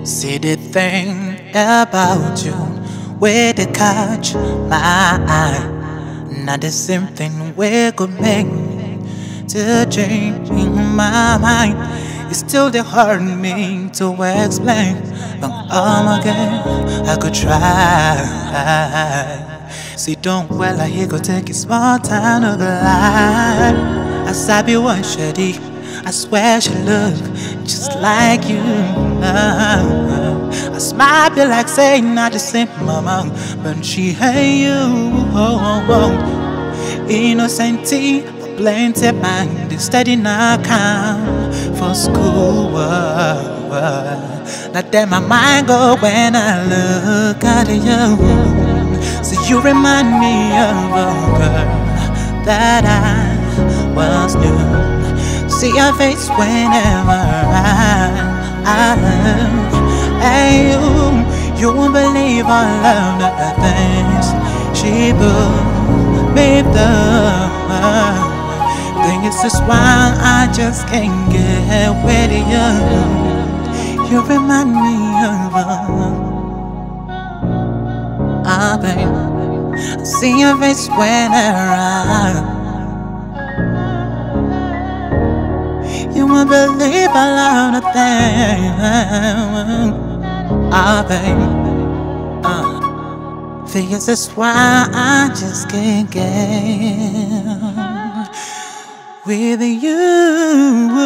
See the thing about you where they catch my eye. Not the same thing we could make to change my mind. It's still they hurt me to explain, but again I could try. See, don't well, I hear go take a small time of the life. I saw you one shady. I swear she look just like you. I smile be like saying not the same mama, but she hate you. Innocent, plenty mind, steady now come for school. Now then my mind go when I look at you. So you remind me of a girl that I was new. See your face whenever I look at you. You won't believe all of the things she put me through. Think it's just why I just can't get with you. You remind me of babe. I see your face whenever you won't believe all of the things, babe. Figures that's why I just can't get with you.